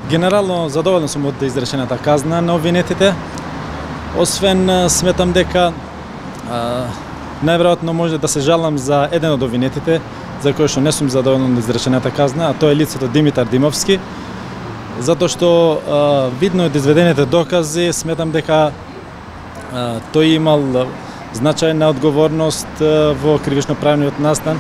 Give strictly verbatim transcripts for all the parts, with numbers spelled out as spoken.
Генерално задоволен сум од изречената казна на обвинетите. Освен сметам дека а, најверојатно може да се жалам за еден од обвинетите за кој што не сум задоволен од изречената казна, а тоа е лицето Димитар Димовски, затоа што а, видно од изведените докази сметам дека а, тој имал значајна одговорност а, во кривично-правниот настан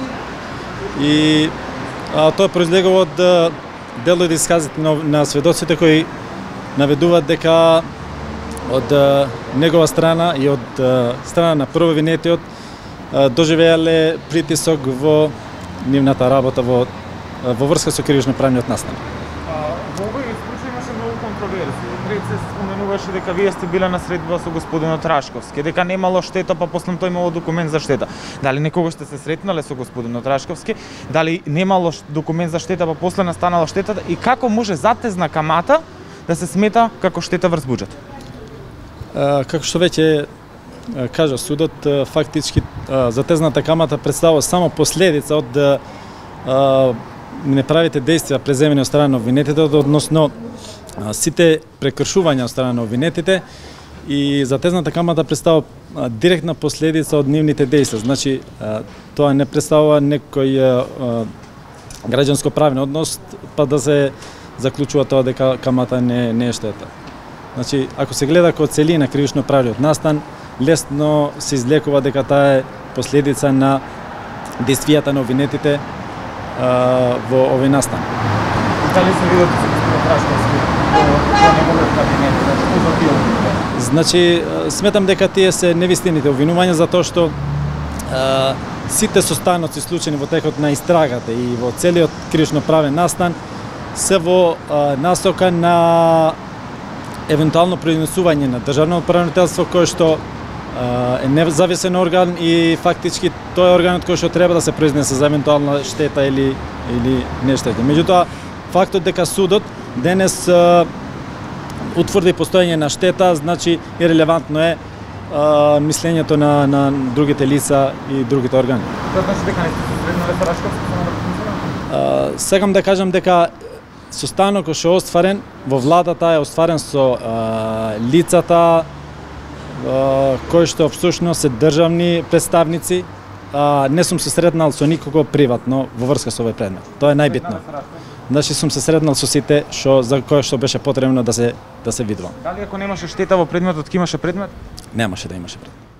и а, тоа произлегува од а, дел од исказите на, на сведоците кои наведуваат дека од а, негова страна и од а, страна на првобвинетиот доживеале притисок во нивната работа во во врска со кривично-правниот настан. Во овој случај имаше многу контроверзии. Пред се споменуваше дека вие сте биле на средба со господинот Рашковски, дека немало штета, па после тој имало документ за штета. Дали некогаш сте се сретнале со господинот Рашковски? Дали немало документ за штета, па после настанала штетата и како може затезна камата да се смета како штета врз буџет? Како што веќе кажа судот, фактички затезната камата представува само последица од неправите действија преземени од страна на обвинетите, односно сите прекршувања од страна на обвинетите, и затезната камата представува директна последица од нивните действија. Значи, тоа не представува некој граѓанско-правен однос, па да се заклучува тоа дека камата не, не е штета. Значи, ако се гледа како целина кривично-правниот настан, лесно се излекува дека таа е последица на действијата на обвинетите а, во овој настан. Дали се видите со господинот Рашковски во неговиот кабинет? Што за тие? Значи, сметам дека тие се невистините обвинувања затоа што а, сите состаноци случени во текот на истрагата и во целиот кривично-правен настан се во а, насока на евентуално произнесување на државно правителство кој што е независен орган и фактички тој е органот кој што треба да се произнесе за евентуална штета или или нештета. Меѓутоа, фактот дека судот денес а, утврди постоење на штета, значи ирелевантно е а, мислењето на на другите лица и другите органи. Тоа значи дека не сте среднале со Рашковски? Сакам да кажам дека состанокот што е остварен во владата е остварен со а, лицата кои што всушност се државни представници. А, не сум се сретнал со никого приватно во врска со овој предмет. Тоа е најбитно. Значи сум се сретнал со сите што за кои што беше потребно да се да се видувам. Дали ако немаше штета во предметот, ќе имаше предмет? Немаше да имаше предмет.